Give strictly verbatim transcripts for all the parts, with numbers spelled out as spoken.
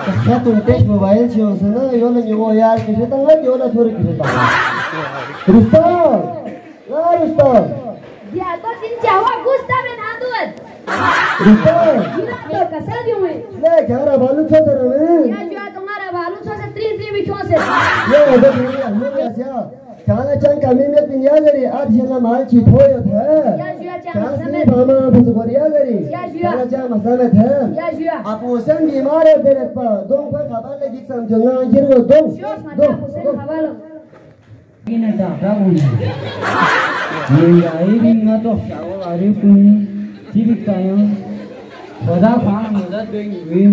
Satu tes mobile sih, sana yo na nyowo yar kisah tangga yo na thori kisah tangga. Rustam, lah Rustam. Dia tu sin Jawa Gustav dan Adun. Rustam. Gila tu kasar dia mui. Le, cara balu cah cara ni. Ya jual tungara balu cah se tri tri bikin se. Ye, ada ni, ada ni asia. Cara cang kami ni punya gari, ad siapa mal cipoi ada. Ya jual cang Cara sama. ni mama betul korea gari. Ya jual. Cara cang masalah ada. Ya jual. Aku sen बीमार है तेरे पर दो पर खबर लगी समझना जिर वो दो Syos mata aku sen hawalo. Ini dah tahu ni. Ni ini ngato siapa hari pun cilik kaya. Pada faham muda tu ini.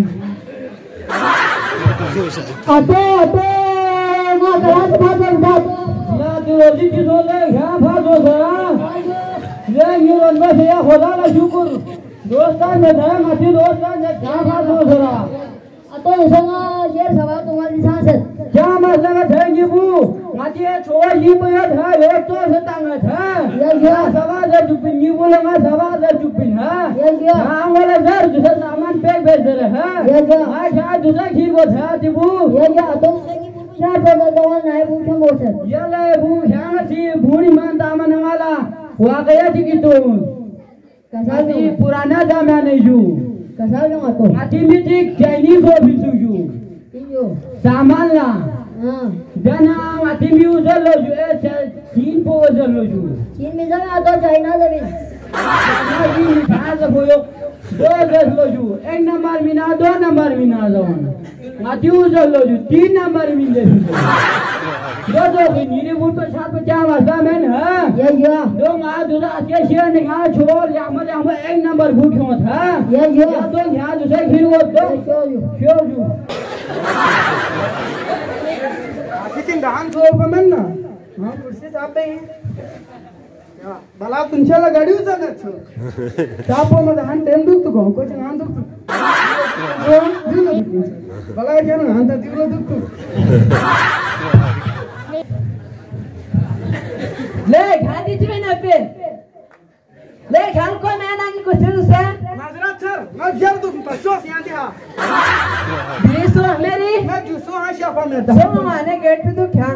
Ate ate, mau kelas pasal dah. Ya tu lagi tu lagi, ya pasal dah. Ya ni orang masih ya khoda la syukur. Dostan ne dah mati dostan ne ya pasal dah. Atau sama share sama तुम्हारी सांसद. क्या मतलब है ये वो माती है छोड़ ये बोला था ये तो सतांगा था ये ये सवाल है चुपिन ये बोला मैं सवाल है चुपिन है ये ये हाँ वाला सर दूसरा सामान पे बेच रहे हैं ये ये आज आज दूसरा खीर को था तिबू ये ये atau lagi punya pada kawan naik punya motor. ये ले वो यहाँ सी बूढ़ी मान दामन वाला वाकया थी कि तो Kasal माती dong. पुराना जमाने जो Kasal dong atau. माती मिट्टी चाइनीज को भी सुजू Iyo. सामान ला Ah. Dana mati miuzal loju, eh Chin po uzal loju. Chin misalnya atau China tapi. Mati miuzal boyo, dua uzal loju. Ek number mina, dua number mina zawan. Mati uzal loju, तीन number mina loju. Dua dua ini ni buat satu jam asal men, ha? Ya ya. Dua ngah dua asyik siapa ni ngah chor, yang mana yang mana ek number buat cuma ha? Ya ya. Dua ngah dua kilo dua. Show you. Show you. किसी डांस हो पमन ना हाँ कुर्सी साफ पे या बाला तुमच्याला गाडी उचलत छो तापो मध्ये हान टेम दुखतो को कोच हान दुखतो जो दिलो बाला के ना हान दिलो दुखतो ले खादी ची में ना पे ले खान को मैं ना की कुछ से नजरा सर नजर दुख पसोस यहां दिया बीसो मेरी मैं जूसो हां शाफा में सब माने गेट पे तो ख्यान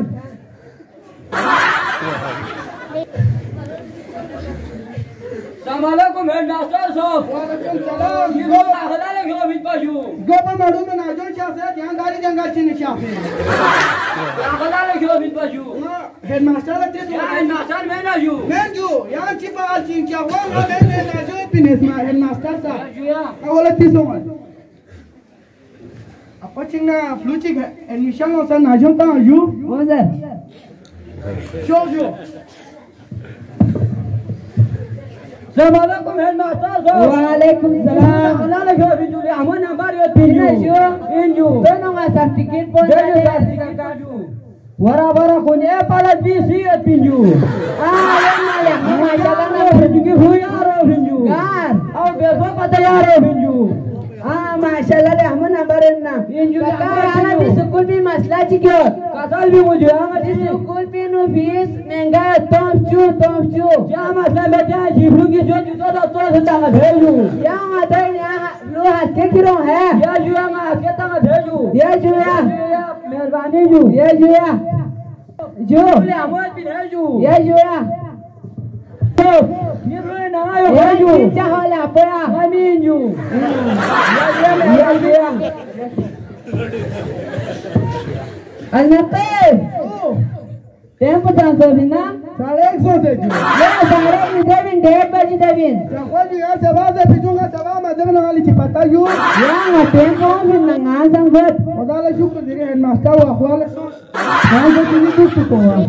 समाला को मैं नास्टर साहब वालेकुम सलाम ये लोग आखला ले गयो बित पाजू गोपा माडू में नाजो शाफे ध्यान गाड़ी जंगल चिन शाफे आखला ले गयो बित पाजू हेडमास्टर लगते या नास्टर मैं ना यू मैं जो यहां चिपा चिन क्या हुआ मैं मैं नाजो पिनेस में हेडमास्टर साहब जुया awalnya tisong apa cingna flu cing admission lo san najong tang yu बोले show you समाला को मैं नास्टर साहब वालेकुम सलाम. आखला ले गयो बित जुले हमन नंबर यो तीन यू इन यू Dono nggak sertifikat pun Jadi ada. sertifikat kaju. Wara-wara kunya pala bisi at pinju. Ah, yang mana? Mana jalan Aro pinju huya aro pinju. Kan. Aw beso pataya aro pinju. Ah, masalah deh, mana nambarin na. Pinju Kakak anak di sekolah pi masalah cikot. Kasal bi mujhe anga Di disi. sekolah pi nu fees mengga top chu top chu. Kya masla beta jibru ki jo juta da to sata ga bheju. Yang ada yang lu haske kiro hai. Ya ju anga keta ga bheju. Ya ju ya. Ya meherbani ju. Ya ju ya. Ju. Bole amol bi bheju. Ya ju ya. Ni bole na ayo Ya bheju. ju cahol apa ya? Amin ju. Ya ju ya ju ya. Anapa? Tempo transfer bina? साढ़े एक सौ से जो Ya sare ni devin डेढ़ बजे devin. कोई भी यहाँ सभा से पिछूंगा सभा में जब नगाली चिपता यू Yang tempo bina ngasang bet. उदाले शुक्र दिरे हेडमास्टर वो अखवाले सोच Kau jadi itu tu kau.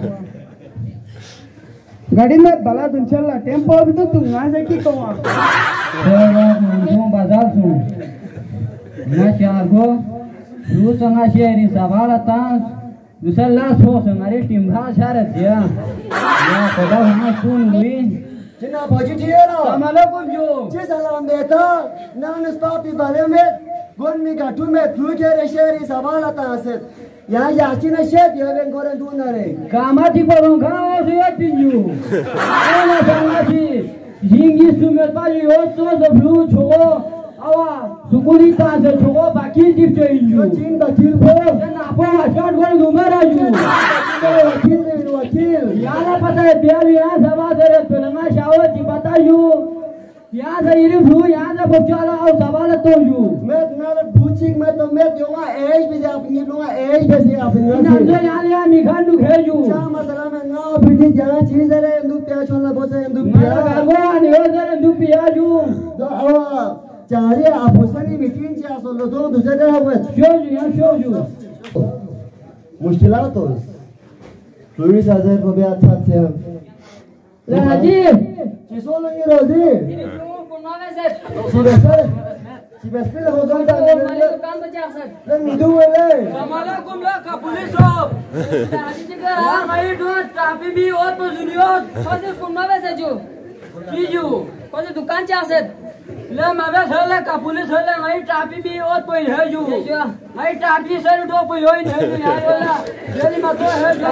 गाड़ी में बाला तुमच्याला टेम्पो अभी तो तुम यहाँ से की कौन Dewa nanggung bazar su. Na chargo. Lu sanga sheri sabala tan. Dusalla so sangare timha sharat ya. Ya khoda huma sun hui. जिना भजी थिएरा Assalamualaikum ju. जे सलाम बेटा नान स्पापी बारे में गोन मी गाटू में फ्लू के रेशेरी सवाल आता है यहाँ याची न शेत ये बेन कोरन तू नरे Kamati porong kau siya tinju. Ana sanga si. Jingi sumet pa yo so so flu cho. awa sukuli ta se chogo bakil dip je inju Chin bakil po. na po ashad gol numara ju Wakil ne wakil. याला पता है बियाल यहाँ सभा से रे तुलना शावत जी बता यू यहाँ से इरी फ्लू यहाँ से बच्चाला और सवाल तो यू Met na buchik met to met yonga age bi ap ni longa age bi se ap ना ni. जो यहाँ लिया मिखान दुख है यू Cha masala mein na bidi jana cheez re ndu pya chola bose ndu ना pya. गागो आने हो जरा दु पिया यू Do awa chari apusani meeting cha solo do dusre de hawet. Show you यहाँ show you Mushkilatos. Luis Azer ko be अच्छा से. Rajiv Chisolo ni rozi. Sibesar. Sibesar ho do da. Lan nidu wele. Assalamualaikum lah ka pulis sob. Tadi juga mai dua tapi bi ot po junior. Kose kumna be seju. Kiju. Kose dukan cha set. Le mabe sele ka pulis sele mai tapi bi ot po heju. Mai tapi sele do po yoi heju ya yola. Jeli mato heju.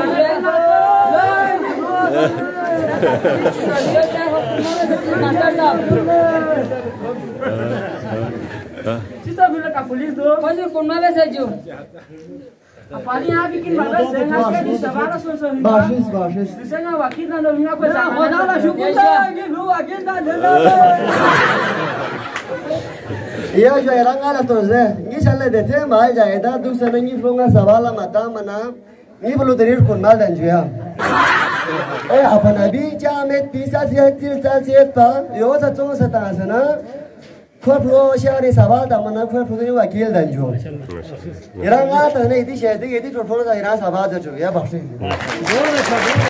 Master sahab. Sisa bila ka pulis do. Kose kumna be seju. Apalagi यहाँ की किन बात है ना कि सवाल सुन सुन Bashis bashis. जिसे ना वकील ना लोग ना कोई होना ना शुक्र है ये लोग वकील ना ले लो Iya jo eranga la toze. Ni chale de the mai jaye da du se ngi flonga savala mata mana. Ni bolu derir kon mal dan juya. Eh apan abi cha met pisa se til sa se ta yo sa chong sa ta sa na. Khoi flo shari saval da mana khoi flo ni wakil dan ju. Eranga ta ne idi she de idi flo da ira saval da ju ya bashi.